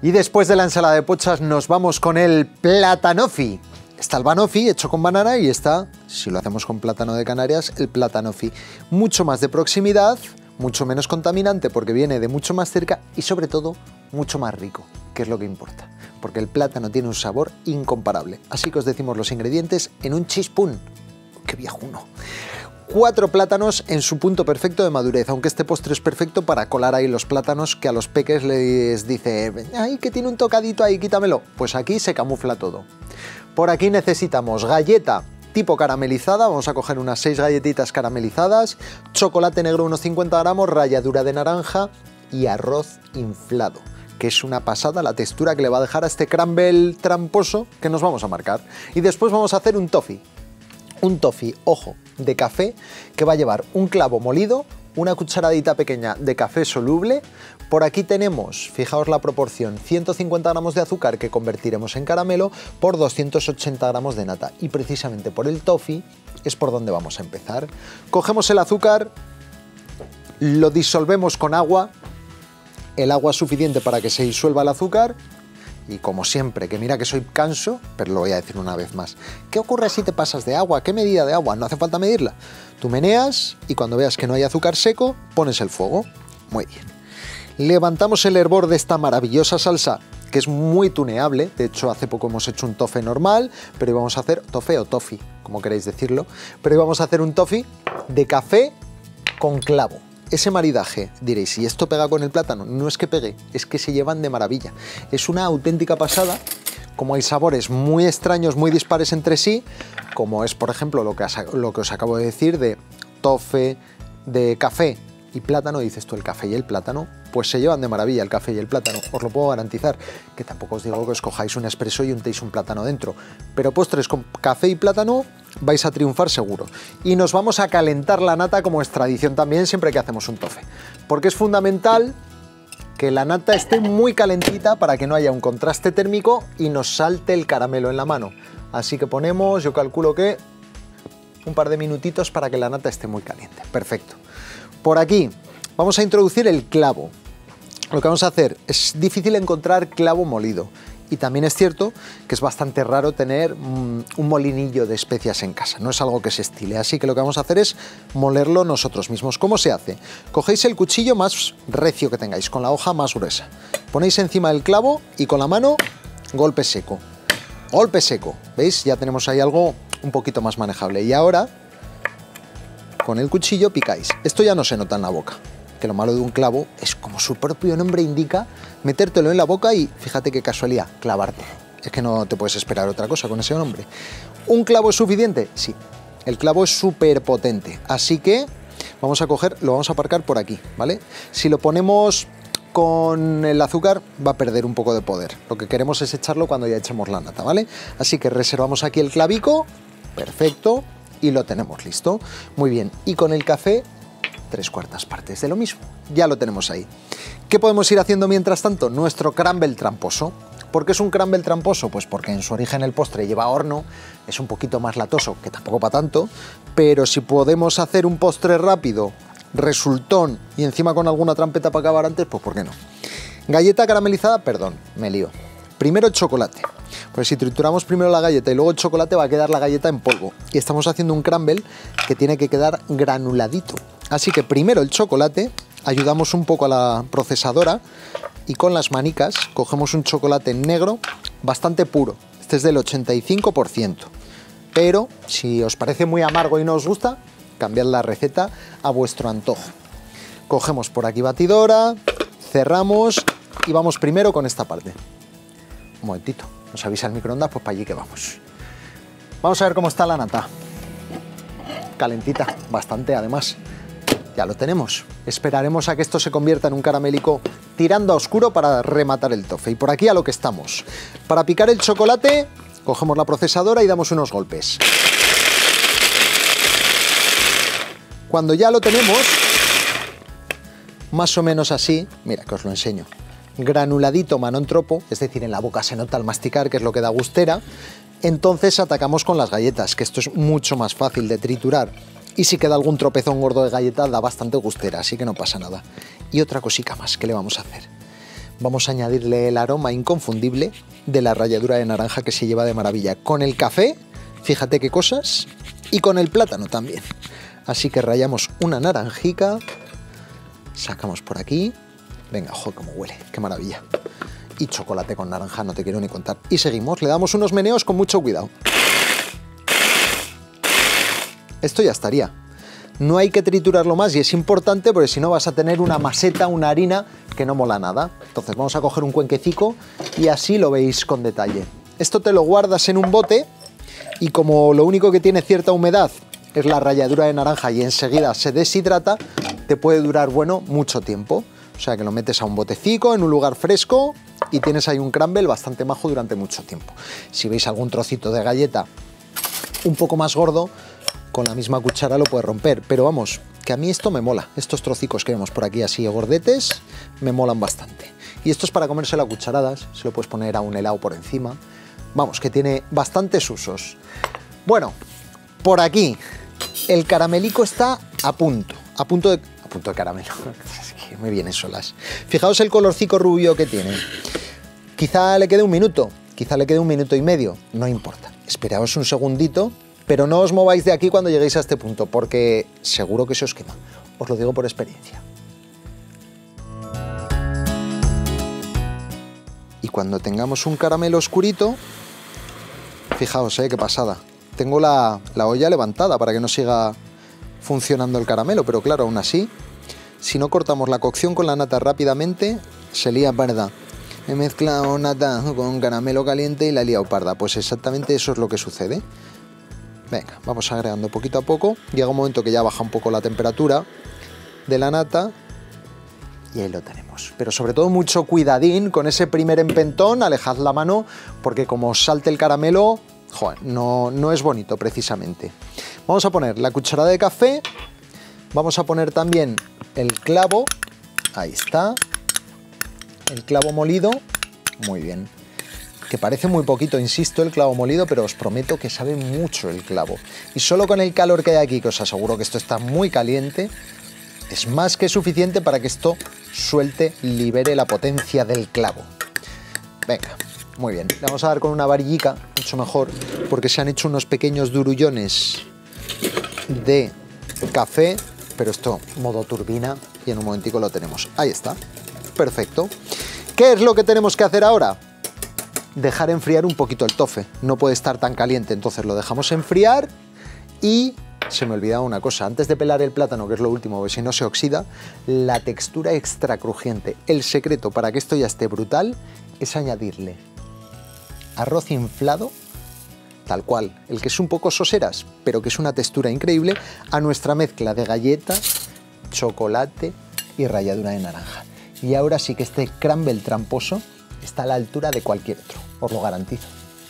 Y después de la ensalada de pochas nos vamos con el platanofi. Está el banoffee hecho con banana y está, si lo hacemos con plátano de Canarias, el platanofi. Mucho más de proximidad, mucho menos contaminante porque viene de mucho más cerca y sobre todo mucho más rico, que es lo que importa. Porque el plátano tiene un sabor incomparable. Así que os decimos los ingredientes en un chispún. ¡Qué viejuno! 4 plátanos en su punto perfecto de madurez, aunque este postre es perfecto para colar ahí los plátanos que a los peques les dice ¡ay, que tiene un tocadito ahí, quítamelo! Pues aquí se camufla todo. Por aquí necesitamos galleta tipo caramelizada, vamos a coger unas 6 galletitas caramelizadas, chocolate negro unos 50 gramos, ralladura de naranja y arroz inflado, que es una pasada la textura que le va a dejar a este crumble tramposo que nos vamos a marcar. Y después vamos a hacer un toffee. Un toffee, ojo, de café que va a llevar un clavo molido, una cucharadita pequeña de café soluble. Por aquí tenemos, fijaos la proporción, 150 gramos de azúcar que convertiremos en caramelo por 280 gramos de nata. Y precisamente por el toffee es por donde vamos a empezar. Cogemos el azúcar, lo disolvemos con agua, el agua suficiente para que se disuelva el azúcar. Y como siempre, que mira que soy canso, pero lo voy a decir una vez más. ¿Qué ocurre si te pasas de agua? ¿Qué medida de agua? No hace falta medirla. Tú meneas y cuando veas que no hay azúcar seco, pones el fuego. Muy bien. Levantamos el hervor de esta maravillosa salsa, que es muy tuneable. De hecho, hace poco hemos hecho un toffee normal, pero íbamos a hacer toffee o toffee, como queréis decirlo. Pero íbamos a hacer un toffee de café con clavo. Ese maridaje, diréis, ¿y esto pega con el plátano? No es que pegue, es que se llevan de maravilla. Es una auténtica pasada, como hay sabores muy extraños, muy dispares entre sí, como es, por ejemplo, lo que os acabo de decir de toffee, de café y plátano, dices tú, el café y el plátano, pues se llevan de maravilla el café y el plátano, os lo puedo garantizar, que tampoco os digo que os cojáis un espresso y untéis un plátano dentro, pero postres con café y plátano vais a triunfar seguro. Y nos vamos a calentar la nata como es tradición también siempre que hacemos un toffee, porque es fundamental que la nata esté muy calentita para que no haya un contraste térmico y nos salte el caramelo en la mano. Así que ponemos, yo calculo que un par de minutitos para que la nata esté muy caliente. Perfecto. Por aquí vamos a introducir el clavo. Lo que vamos a hacer, es difícil encontrar clavo molido y también es cierto que es bastante raro tener un molinillo de especias en casa, no es algo que se estile, así que lo que vamos a hacer es molerlo nosotros mismos. ¿Cómo se hace? Cogéis el cuchillo más recio que tengáis, con la hoja más gruesa, ponéis encima del clavo y con la mano golpe seco. Golpe seco, ¿veis? Ya tenemos ahí algo un poquito más manejable y ahora con el cuchillo picáis. Esto ya no se nota en la boca, que lo malo de un clavo es, como su propio nombre indica, metértelo en la boca y, fíjate qué casualidad, clavarte. Es que no te puedes esperar otra cosa con ese nombre. ¿Un clavo es suficiente? Sí, el clavo es súper potente, así que vamos a coger, lo vamos a aparcar por aquí, ¿vale? Si lo ponemos con el azúcar va a perder un poco de poder. Lo que queremos es echarlo cuando ya echemos la nata, ¿vale? Así que reservamos aquí el clavico, perfecto, y lo tenemos listo. Muy bien, y con el café 3/4 partes de lo mismo, ya lo tenemos ahí. ¿Qué podemos ir haciendo mientras tanto? Nuestro crumble tramposo. ¿Por qué es un crumble tramposo? Pues porque en su origen el postre lleva horno, es un poquito más latoso, que tampoco para tanto, pero si podemos hacer un postre rápido, resultón y encima con alguna trampeta para acabar antes, pues ¿por qué no? Galleta caramelizada, perdón, me lío. Primero el chocolate. Pues si trituramos primero la galleta y luego el chocolate va a quedar la galleta en polvo. Y estamos haciendo un crumble que tiene que quedar granuladito. Así que primero el chocolate, ayudamos un poco a la procesadora y con las manicas cogemos un chocolate negro bastante puro. Este es del 85%. Pero si os parece muy amargo y no os gusta, cambiad la receta a vuestro antojo. Cogemos por aquí batidora, cerramos y vamos primero con esta parte. Un momentito, nos avisa el microondas, pues para allí que vamos. Vamos a ver cómo está la nata. Calentita, bastante además. Ya lo tenemos. Esperaremos a que esto se convierta en un caramélico tirando a oscuro para rematar el toffee. Y por aquí a lo que estamos. Para picar el chocolate, cogemos la procesadora y damos unos golpes. Cuando ya lo tenemos, más o menos así, mira que os lo enseño, granuladito mano en tropo, es decir, en la boca se nota al masticar, que es lo que da gustera, entonces atacamos con las galletas, que esto es mucho más fácil de triturar. Y si queda algún tropezón gordo de galleta, da bastante gustera, así que no pasa nada. Y otra cosita más, ¿qué le vamos a hacer? vamos a añadirle el aroma inconfundible de la ralladura de naranja que se lleva de maravilla. Con el café, fíjate qué cosas, y con el plátano también. Así que rallamos una naranjica, sacamos por aquí. Venga, ojo, cómo huele, qué maravilla. Y chocolate con naranja, no te quiero ni contar. Y seguimos, le damos unos meneos con mucho cuidado. Esto ya estaría. No hay que triturarlo más y es importante porque si no vas a tener una maseta, una harina que no mola nada. Entonces vamos a coger un cuenquecico y así lo veis con detalle. Esto te lo guardas en un bote y como lo único que tiene cierta humedad es la ralladura de naranja y enseguida se deshidrata, te puede durar, bueno, mucho tiempo. O sea que lo metes a un botecico en un lugar fresco y tienes ahí un crumble bastante majo durante mucho tiempo. Si veis algún trocito de galleta un poco más gordo, con la misma cuchara lo puedes romper. Pero vamos, que a mí esto me mola. Estos trocicos que vemos por aquí así gordetes me molan bastante. Y esto es para comérselo a cucharadas, se lo puedes poner a un helado por encima. Vamos, que tiene bastantes usos. Bueno, por aquí el caramelico está a punto de caramelo. Es que me vienen solas. Fijaos el colorcico rubio que tiene. Quizá le quede un minuto, quizá le quede un minuto y medio, no importa. Esperaos un segundito, pero no os mováis de aquí cuando lleguéis a este punto, porque seguro que se os quema. Os lo digo por experiencia. Y cuando tengamos un caramelo oscurito, fijaos, qué pasada. Tengo la olla levantada para que no siga funcionando el caramelo, pero claro, aún así, si no cortamos la cocción con la nata rápidamente, se lía parda. He mezclado nata con caramelo caliente y la he liado parda. Pues exactamente eso es lo que sucede. Venga, vamos agregando poquito a poco. Llega un momento que ya baja un poco la temperatura de la nata y ahí lo tenemos. Pero sobre todo mucho cuidadín con ese primer empentón, alejad la mano porque como os salte el caramelo, joder, no es bonito precisamente. Vamos a poner la cucharada de café, vamos a poner también el clavo, ahí está, el clavo molido, muy bien. Que parece muy poquito, insisto, el clavo molido, pero os prometo que sabe mucho el clavo. Y solo con el calor que hay aquí, que os aseguro que esto está muy caliente, es más que suficiente para que esto suelte, libere la potencia del clavo. Venga, muy bien. Le vamos a dar con una varillica, mucho mejor, porque se han hecho unos pequeños durullones de café, pero esto modo turbina y en un momentico lo tenemos. Ahí está, perfecto. ¿Qué es lo que tenemos que hacer ahora? Dejar enfriar un poquito el tofe, no puede estar tan caliente, entonces lo dejamos enfriar y se me olvidaba una cosa, antes de pelar el plátano, que es lo último, porque si no se oxida, la textura extra crujiente. El secreto para que esto ya esté brutal es añadirle arroz inflado, tal cual, el que es un poco soseras, pero que es una textura increíble, a nuestra mezcla de galleta, chocolate y ralladura de naranja. Y ahora sí que este crumble tramposo está a la altura de cualquier otro, os lo garantizo.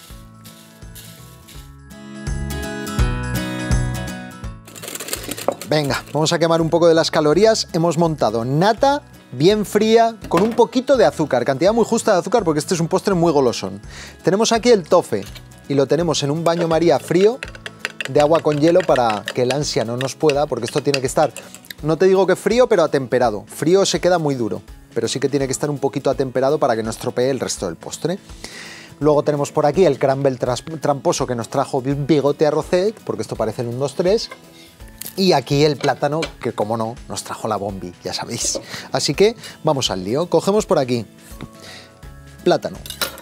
Venga, vamos a quemar un poco de las calorías. Hemos montado nata bien fría con un poquito de azúcar, cantidad muy justa de azúcar porque este es un postre muy golosón. Tenemos aquí el tofe y lo tenemos en un baño María frío de agua con hielo para que el ansia no nos pueda, porque esto tiene que estar, no te digo que frío, pero atemperado. Frío se queda muy duro, pero sí que tiene que estar un poquito atemperado para que no estropee el resto del postre. Luego tenemos por aquí el crumble tramposo que nos trajo Bigote Arrocet, porque esto parece el 1, 2, 3. Y aquí el plátano, que como no, nos trajo la bombi, ya sabéis. Así que vamos al lío. Cogemos por aquí plátano.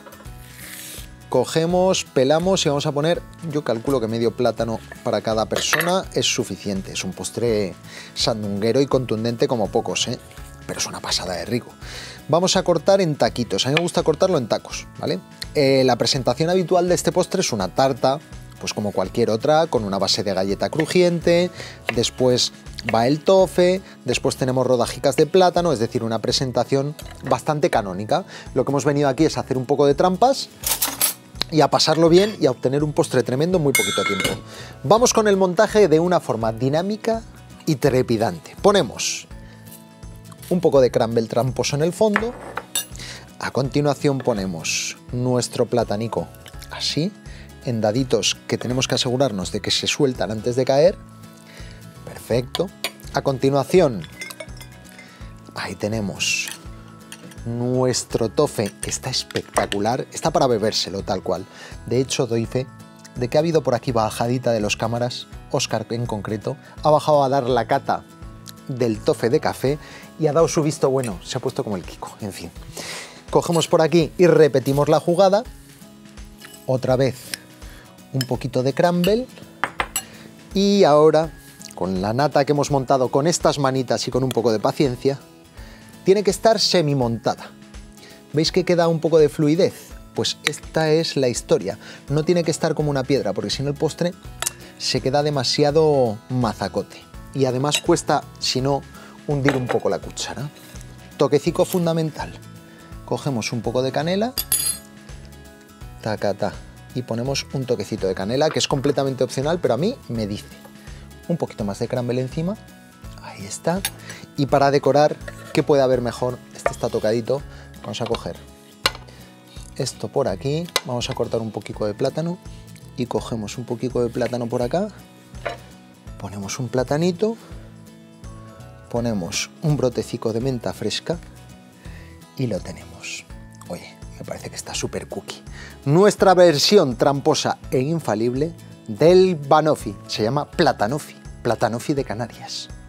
Cogemos, pelamos y vamos a poner, yo calculo que medio plátano para cada persona es suficiente. Es un postre sandunguero y contundente como pocos, ¿eh? Pero es una pasada de rico. Vamos a cortar en taquitos, a mí me gusta cortarlo en tacos, ¿vale? La presentación habitual de este postre es una tarta, pues como cualquier otra, con una base de galleta crujiente, después va el tofe, después tenemos rodajicas de plátano, es decir, una presentación bastante canónica. Lo que hemos venido aquí es hacer un poco de trampas y a pasarlo bien y a obtener un postre tremendo en muy poquito tiempo. Vamos con el montaje de una forma dinámica y trepidante. Ponemos un poco de crumble tramposo en el fondo, a continuación ponemos nuestro platanico así, en daditos que tenemos que asegurarnos de que se sueltan antes de caer. Perfecto. A continuación, ahí tenemos Nuestro tofe está espectacular, está para bebérselo tal cual. De hecho, doy fe de que ha habido por aquí bajadita de los cámaras, Óscar en concreto, ha bajado a dar la cata del tofe de café y ha dado su visto bueno, se ha puesto como el Kiko, en fin. Cogemos por aquí y repetimos la jugada, otra vez un poquito de crumble y ahora con la nata que hemos montado con estas manitas y con un poco de paciencia, tiene que estar semi-montada. ¿Veis que queda un poco de fluidez? Pues esta es la historia. No tiene que estar como una piedra, porque si no el postre se queda demasiado mazacote. Y además cuesta, si no, hundir un poco la cuchara. Toquecico fundamental. Cogemos un poco de canela, tacata, y ponemos un toquecito de canela, que es completamente opcional, pero a mí me dice. Un poquito más de crumble encima. Ahí está. Y para decorar, ¿qué puede haber mejor? Este está tocadito. Vamos a coger esto por aquí. Vamos a cortar un poquito de plátano. Y cogemos un poquito de plátano por acá. Ponemos un platanito. Ponemos un brotecico de menta fresca. Y lo tenemos. Oye, me parece que está súper cookie. Nuestra versión tramposa e infalible del banoffee. Se llama platanoffee. Platanoffee de Canarias.